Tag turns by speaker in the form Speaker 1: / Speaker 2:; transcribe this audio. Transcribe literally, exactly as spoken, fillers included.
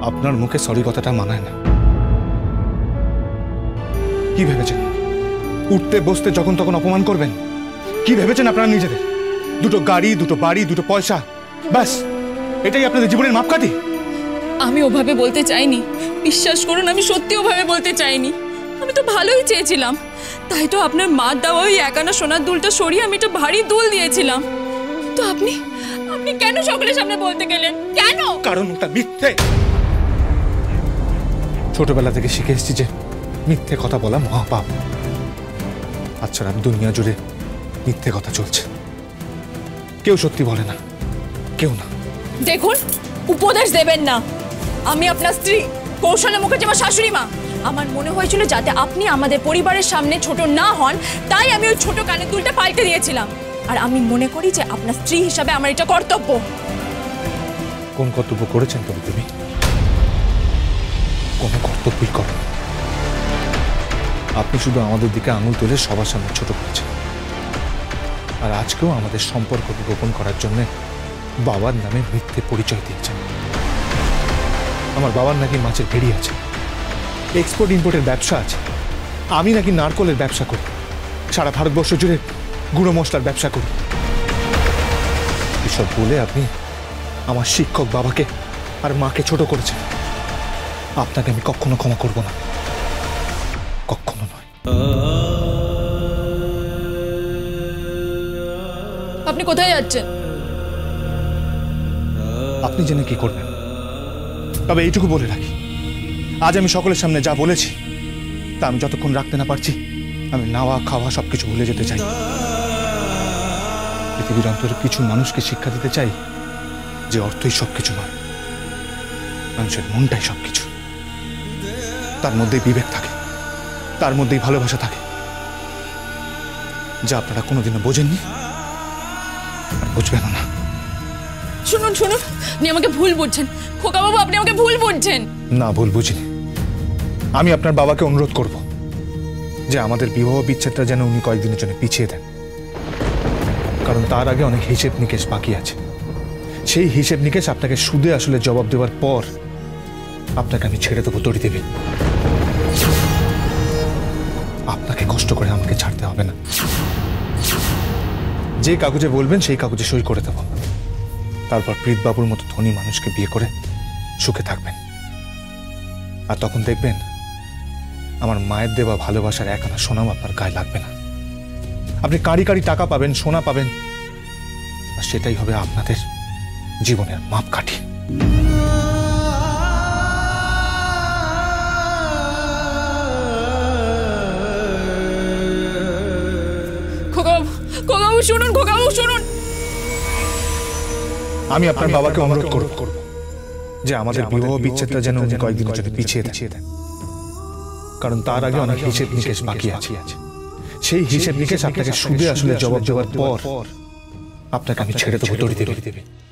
Speaker 1: আপনার মুখে সরি কথাটা মানায় না। কি ভেবেছেন উঠতে বসতে যখন তখন অপমান করবেন? কি ভেবেছেন আপনারা নিজেদের? দুটো গাড়ি, দুটো বাড়ি, দুটো পয়সা, ব্যাস এটাই আপনাদের জীবনের মাপকাঠি?
Speaker 2: আমি ওভাবে বলতে চাইনি, বিশ্বাস করুন আমি সত্যি ওভাবে বলতে চাইনি। আমি তো ভালোই চেয়েছিলাম, তাই তো আপনার মার দেওয়া ওই একানা সোনার দুলটা সরিয়ে আমি একটা ভারী দুল দিয়েছিলাম। তো আপনি আপনি কেন সকলের সামনে বলতে গেলেন? কেন?
Speaker 1: কারণ ওটা মিথ্যে। ছোটবেলা থেকে শিখে এসেছি যে মিথ্যে কথা বলা মহাপাপ। আচ্ছা, দুনিয়া জুড়ে মিথ্যে কথা চলছে, কেউ সত্যি বলে না, কেউ না।
Speaker 2: দেখুন, উপদেশ দেবেন না। আমি আপনার স্ত্রী কৌশলে মুখার্জি, আমার শাশুড়ি মা। আমার মনে হয়েছিল যাতে আপনি আমাদের পরিবারের সামনে ছোট না হন, তাই আমি ওই ছোট কানের দুলটা পাল্টে দিয়েছিলাম। আর আমি মনে করি যে আপনার স্ত্রী হিসাবে আমার এটা কর্তব্য।
Speaker 1: কোন কর্তব্য করেছেন তবে তুমি? কোনো কর্তব্যই করো। আপনি শুধু আমাদের দিকে আঙুল তুলে সবার সামনে ছোট করেছেন, আর আজকেও আমাদের সম্পর্ককে গোপন করার জন্য বাবার নামে মিথ্যে পরিচয় দিয়েছেন। আমার বাবার নাকি মাছের ভেড়ি আছে, এক্সপোর্ট ইম্পোর্টের ব্যবসা আছে, আমি নাকি নারকলের ব্যবসা করি, সারা ভারতবর্ষ জুড়ে গুঁড়ো মশলার ব্যবসা করি। এসব বলে আপনি আমার শিক্ষক বাবাকে আর মাকে ছোট করেছেন। আপনাকে আমি কখনো ক্ষমা করব না, কখনো নয়।
Speaker 2: আপনি কোথায় যাচ্ছেন?
Speaker 1: আপনি জেনে কি করবেন? তবে এইটুকু বলে রাখি, আজ আমি সকলের সামনে যা বলেছি তা আমি যতক্ষণ রাখতে না পারছি, আমি নাওয়া খাওয়া সবকিছু ভুলে যেতে চাই। পৃথিবীর অন্তরে কিছু মানুষকে শিক্ষা দিতে চাই যে অর্থই সবকিছু নয়, মানুষের মনটাই সবকিছু। তার মধ্যেই বিবেক থাকে, তার মধ্যেই ভালোবাসা থাকে, যা আপনারা কোনোদিনও বোঝেননি আর বুঝবেন না।
Speaker 2: শুনুন শুনুন, আপনি আমাকে ভুল বুঝছেন খোকা বাবু, আপনি আমাকে ভুল বুঝছেন।
Speaker 1: না, ভুল বুঝিনি। আমি আপনার বাবাকে অনুরোধ করব যে আমাদের বিবাহ বিচ্ছেদটা যেন উনি কয়েকদিনের জন্য পিছিয়ে দেন, কারণ তার আগে অনেক হিসেব নিকেশ বাকি আছে। সেই হিসেব নিকেশ আপনাকে সুদে আসলে জবাব দেওয়ার পর আপনাকে আমি ছেড়ে দেবো তড়ি দেবে। আপনাকে কষ্ট করে আমাকে ছাড়তে হবে না। যে কাগজে বলবেন সেই কাগজে সই করে দেব, তারপর প্রীতবাবুর মতো ধনী মানুষকে বিয়ে করে সুখে থাকবেন। আর তখন দেখবেন আমার মায়ের দেওয়া ভালোবাসার এক আনা সোনাও আপনার গায়ে লাগবে না। আপনি কাঁড়ি কাঁড়ি টাকা পাবেন, সোনা পাবেন, আর সেটাই হবে আপনাদের জীবনের মাপকাঠি।
Speaker 2: শুনুন খোকাবাবু, শুনুন।
Speaker 1: আমি আপনার বাবাকে অনুরোধ করব যে আমাদের বিবাহ বিচ্ছেদটা যেন উনি কয়েকদিনের জন্য পিছিয়ে দেন, কারণ তার আগে অনেক হিসেব নিকেশ বাকি আছে। সেই হিসেব নিকেশ আপনাকে সুদে আসলে জবাব দেওয়ার পর আপনাকে আমি ছেড়ে দেবো তড়ি দেবে।